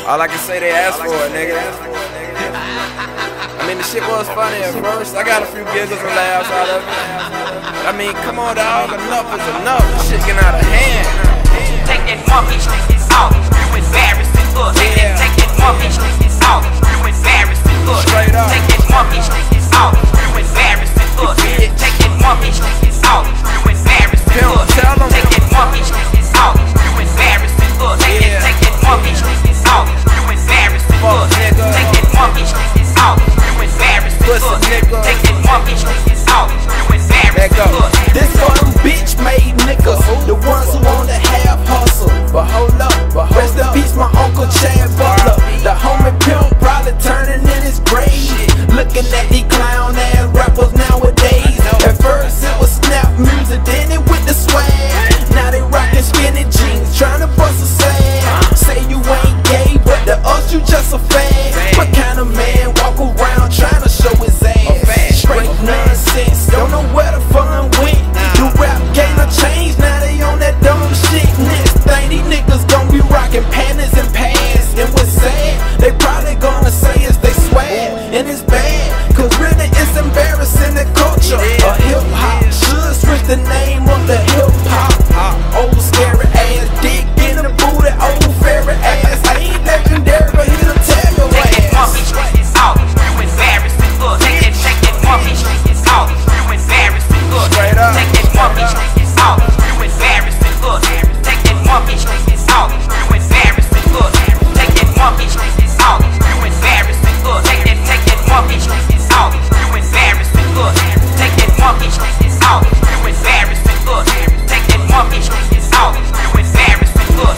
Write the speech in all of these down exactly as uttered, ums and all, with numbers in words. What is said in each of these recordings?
All I can say, they asked for it, nigga. I mean, the shit was funny at first. I got a few giggles and laughs out of it. I mean, come on, dog. Enough is enough. This shit getting out of hand. Take that monkey shit out. You embarrassing us. Yeah. Take that monkey shit out. You embarrassing us. Straight up. Take that monkey shit out. You embarrassing us. bitch. Take that monkey shit out. You embarrassing Pimp, us. tell 'em. Take that monkey shit out. You embarrassing us. Take Yeah. that, take that monkey shit out. You embarrassing Fuck, us. nigga. Take that monkey shit out. You embarrassing Pussy, us. nigga. Take that monkey shit out. You Back embarrassing up. us. This for them bitch made niggas, the ones who on the half hustle. But hold up, but hold Rest in up. peace, my uncle Chad Butler. The homie pimp probably turning in his grave. Looking at these clown ass rappers nowadays. At first it was snap music, then it with the swag. Now they rockin' skinny jeans, trying to bust a sag. Say you ain't gay, but to us you just a fag. What kind of man walk around trying to show his ass? Straight nonsense, don't know where the fun went. The rap game done changed, now they on that dumb shit. Next thing, these niggas gon' be rockin' panties and pants. And what's sad, they probably gonna say is they swag. And it's bad, cause really it's embarrassing the culture of hip hop. Should switch the name of the hip hop. Old scary ass dick in the booty, old fairy ass. I ain't legendary, but here to tell your Take that monkey ass. shit out. You embarrassing us. Take that, take that monkey shit out. You embarrassing us. Straight up. Take that monkey shit out. You embarrassing us. Take that monkey shit out. You embarrassing us. Take that monkey shit out. You embarrassing us. Take that, take that monkey shit out. You embarrassing us. Take that monkey shit out. You embarrassing us. Take that monkey shit out. You embarrassing us.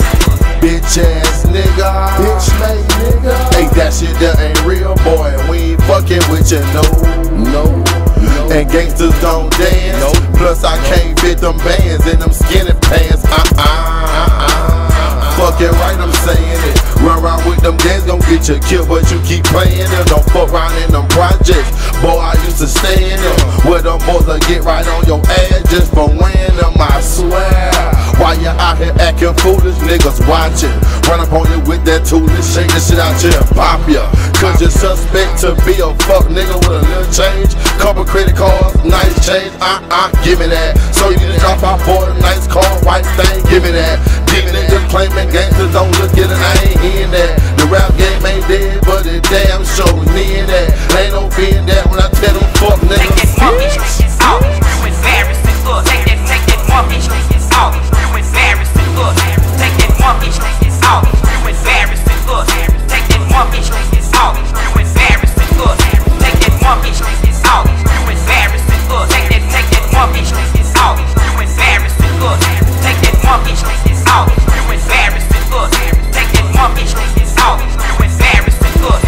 Bitch ass nigga, bitch made nigga. Hey, that shit that ain't real, boy. We ain't fucking with you, no, no, no. And gangsters don't dance. No. Plus I can't fit them bands in them skinny pants. Uh uh uh uh. Fuck it right, I'm saying it. Run around with them dance, gon' get you killed, but you keep playing it. Don't fuck around in them projects. Boy, I used to stay in them. Where them boys will get right on your ass just for winning them, I swear. While you out here acting foolish, niggas watching. Run up on you with that tool and shake the shit out you and pop ya. Cause you're suspect to be a fuck nigga with a little change. Couple credit cards, nice change, uh uh, give me that. So you can drop out for a nice car, white thing, give me that. Digging it, just claiming gangsters don't look at it, I ain't hearing that. The rap game ain't dead, but it damn sure me in that. Ain't no being that when I tell them fuck Take that niggas. monkey shit out. You embarrassing us. Take that, take that monkey shit out. You embarrassing us. Take that monkey shit out. You embarrassing us. Take that monkey shit out. You embarrassing us. Take that monkey shit out. You embarrassing us. Take that, take that monkey shit out. You embarrassing us. Take that monkey shit out. You embarrassing us. Take that monkey shit out. You embarrassing us.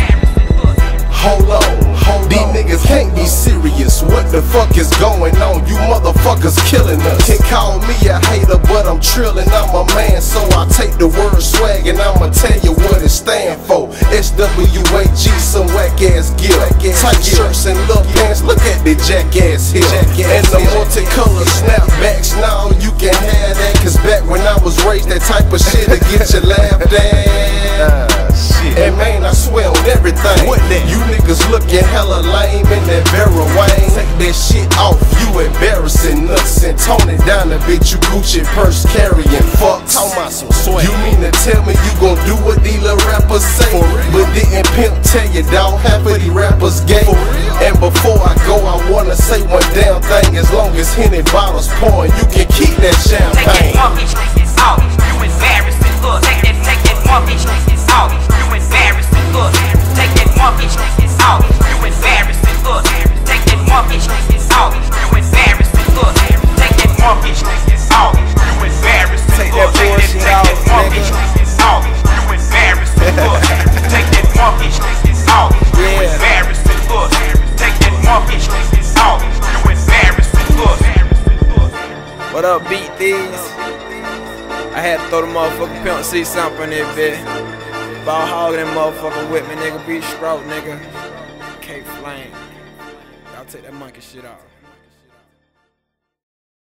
Hold on, hold These on. niggas can't be serious. What the fuck is going on? You motherfuckers killing us. Can call me a hater, but I'm trillin'. I'm a man, so I take the word swag and I'ma tell you what it stand for. S W A G, some whack ass gear. Tight shirts and little pants. Look at the jackass here. And the multicolored snapbacks. Now you can have that. Cause back when I was raised, that type of shit to get you laughed at. And man, I swear on everything. What that? You niggas looking hella lame in that Vera Wayne. Take that shit off, you embarrassing us. And tone it down a bit, you Gucci purse carrying fucks. Talking about some swag. You mean to tell me you gon' do what these little rappers say? But didn't Pimp tell you, dawg, half of these rappers gay? And before I go, I wanna say one damn thing. As long as Henny bottles pouring, you can keep that champagne. Take that monkey shit out. You embarrassing us. Take that, take that monkey shit out. You embarrassing us. Take that monkey shit out. You embarrassing us. Take that monkey shit out. You embarrassing us. Take that monkey shit out. You embarrassing us. Take that bullshit out, Take that monkey shit out. You embarrassing us. Take that monkey shit out. You embarrassing us. Take that monkey shit out. You embarrassing us. What up, beat these? I had to throw the motherfucking Pimp C sample in there, bitch. Ball hogging that motherfucker with me, nigga. Beat Stroke, nigga. K Flame. Y'all take that monkey shit off.